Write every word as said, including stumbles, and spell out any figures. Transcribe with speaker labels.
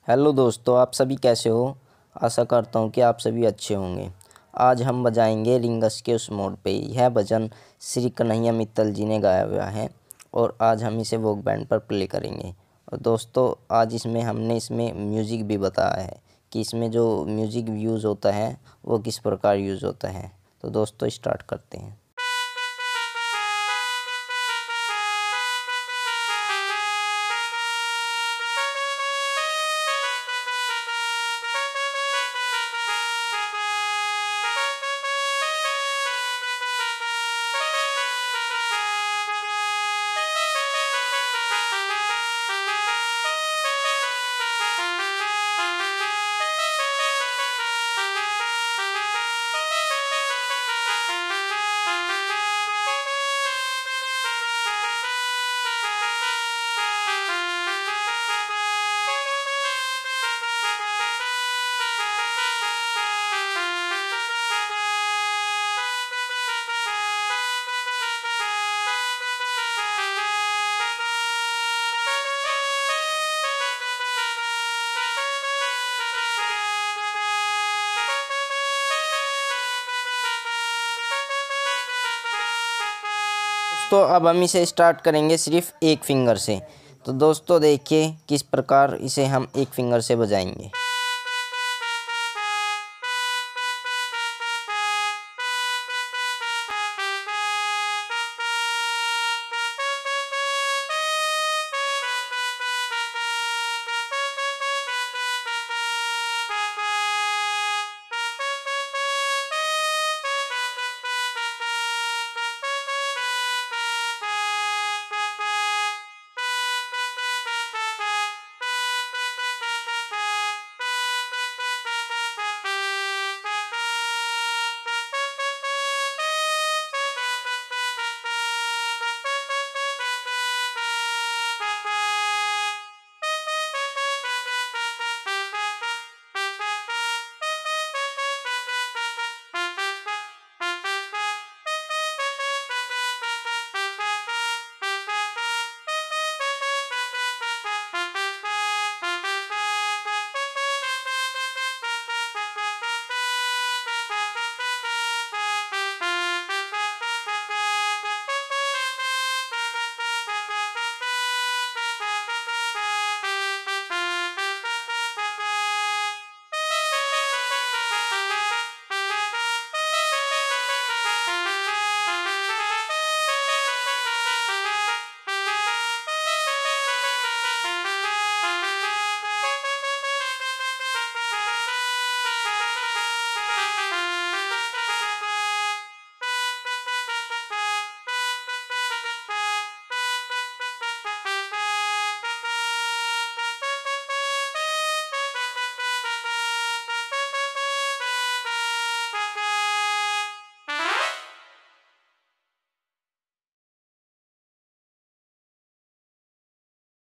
Speaker 1: Hello दोस्तों, आप सभी कैसे हो। आशा करता हूँ कि आप सभी अच्छे होंगे। आज हम बजाएंगे रिंगस के उस मोड पे। यह भजन श्री कन्हैया मित्तल जी ने गाया हुआ है और आज हम इसे वोक बैंड पर प्ले करेंगे। और दोस्तों, आज इसमें हमने इसमें म्यूज़िक भी बताया है कि इसमें जो म्यूज़िक यूज़ होता है वो किस प्रकार यूज़ होता है। तो दोस्तों, स्टार्ट करते हैं। दोस्तों, अब हम इसे स्टार्ट करेंगे सिर्फ एक फिंगर से। तो दोस्तों देखिए किस प्रकार इसे हम एक फिंगर से बजाएंगे।